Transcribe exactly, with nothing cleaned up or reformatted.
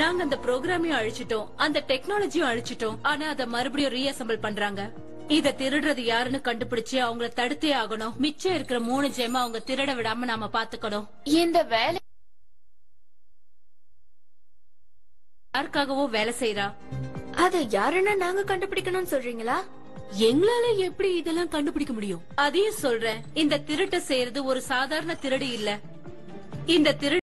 நாங்க அந்த ப்ரோக்ராமையும் அழிச்சிட்டோம், அந்த டெக்னாலஜியும் அழிச்சிட்டோம். ஆனா அத மறுபடியும் ரீஅசெம்பிள் பண்றாங்க. இத திருடுறது யாருன்னு கண்டுபிடிச்சு அவங்கள தடுத்தே ஆகணும். மிச்சம் இருக்கிற மூணு ஜெம அவங்க திருட விடாம நாம பாத்துக்கணும். இந்த வேலை யாருக்காகவோ வேலை செய்யறா. அது யாருன்னா நாங்க கண்டுபிடிக்கணும்னு சொல்றீங்களா? எங்களால எப்படி இதெல்லாம் கண்டுபிடிக்க முடியும்? அதையும் சொல்றேன், இந்த திருட்ட செய்யறது ஒரு சாதாரண திருடு இல்ல. இந்த திருடு